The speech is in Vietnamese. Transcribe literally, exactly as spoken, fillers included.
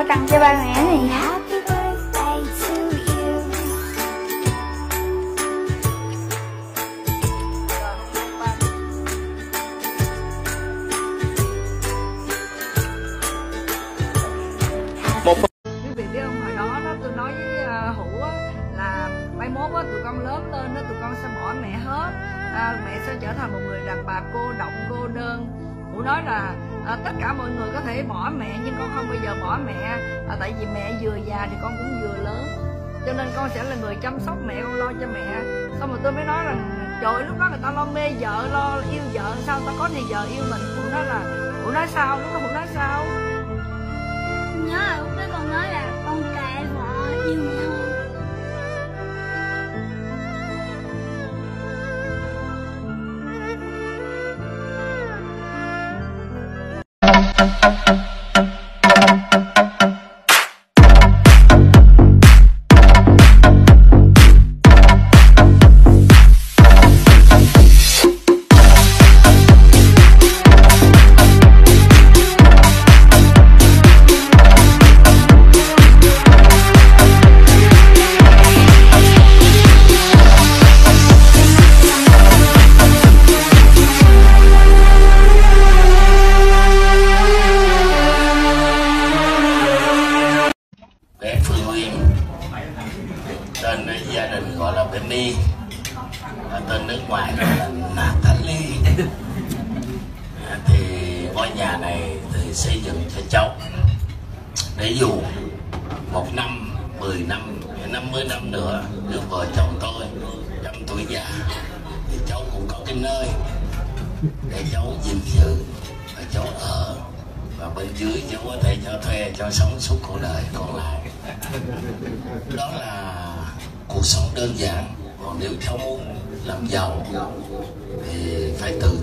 tặng cho ba mẹ này. Một quý vị biết không, hồi đó đó tôi nói với uh, Hữu á, là mai mốt á, tụi con lớn lên đó, tụi con sẽ bỏ mẹ hết, à, mẹ sẽ trở thành một người đàn bà cô độc cô đơn. Hữu nói là à, tất cả mọi người có thể bỏ mẹ nhưng con không bao giờ bỏ mẹ, à, tại vì mẹ vừa già thì con cũng vừa lớn, cho nên con sẽ là người chăm sóc mẹ, con lo cho mẹ. Xong rồi tôi mới nói rằng trời ơi, lúc đó người ta lo mê vợ, lo yêu vợ, sao ta có thì vợ yêu mình. Hữu nói là Hữu nói sao, lúc đó Hữu nói sao? Nhớ là lúc đó con nói là con kệ vợ yêu mẹ hơn. Tên gia đình gọi là Penny, tên nước ngoài gọi là Natalie. Thì ngôi nhà này thì xây dựng cho cháu để dù một năm, mười năm, năm mươi năm nữa được vợ chồng tôi trăm tuổi già thì cháu cũng có cái nơi để cháu gìn giữ và cháu ở, và bên dưới cháu có thể cho thuê cho sống suốt cuộc đời còn lại. Đó là cuộc sống đơn giản. Còn nếu cháu muốn làm giàu thì phải tự